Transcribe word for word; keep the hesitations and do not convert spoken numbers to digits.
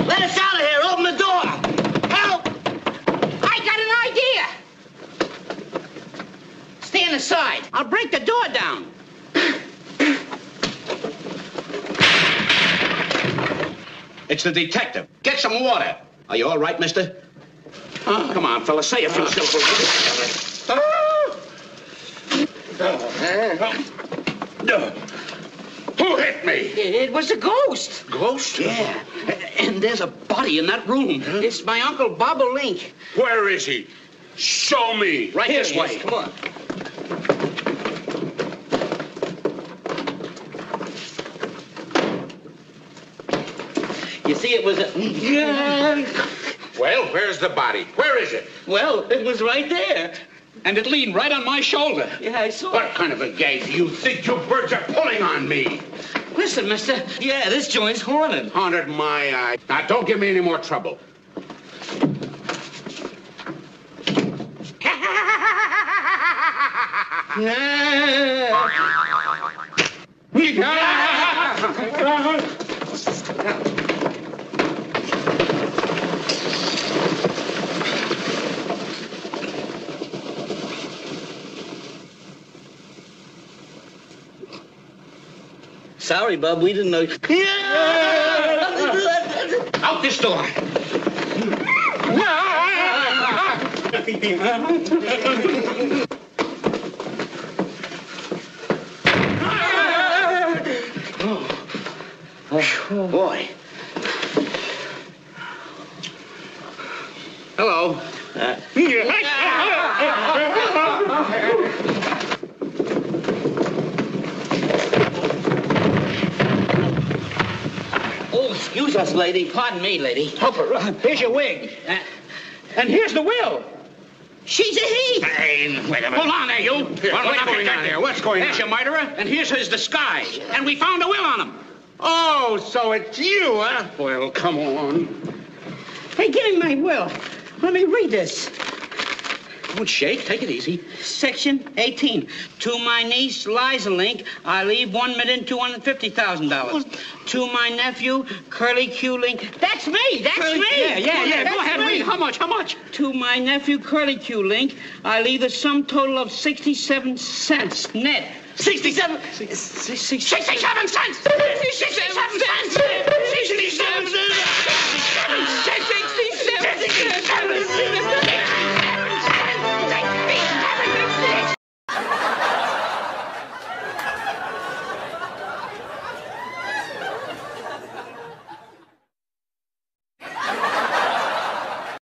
Let us out of here. Open the door. Help! I got an idea. Stand aside. I'll break the door down. It's the detective. Get some water. Are you all right, mister? Oh, come on, fella. Say a few simple words. Who hit me? It was a ghost. Ghost? Yeah. And there's a body in that room. Huh? It's my Uncle Bobolink. Where is he? Show me. Right Here this he way. is. Come on. You see, it was a... Well, where's the body? Where is it? Well, it was right there. And it leaned right on my shoulder. Yeah, I saw What it. kind of a gag do you think you birds are pulling on me? Listen, mister. Yeah, this joint's haunted. Haunted my eye. Now, don't give me any more trouble. Sorry, Bub. We didn't know. Out this door. Oh, boy. Hello. Uh, Oh, excuse us, lady. Pardon me, lady. Hooper, here's your wig. Uh, And here's the will. she's a he. Hey, wait a minute. Hold on there, you. Here, Well, what's what's going on there? What's going There's on? your murderer, and here's his disguise. And we found a will on him. Oh, so it's you, huh? Well, come on. Hey, give me my will. Let me read this. Don't shake. Take it easy. Section eighteen. To my niece, Liza Link, I leave one million two hundred fifty thousand dollars. To my nephew, Curly Q Link. That's me! That's Curly- me! yeah, yeah, yeah. That's Go ahead, me. read. How much? How much? To my nephew, Curly Q Link, I leave a sum total of sixty-seven cents net. sixty-seven. Sixty-seven cents. Sixty-seven cents. Sixty-seven cents. Sixty-seven cents.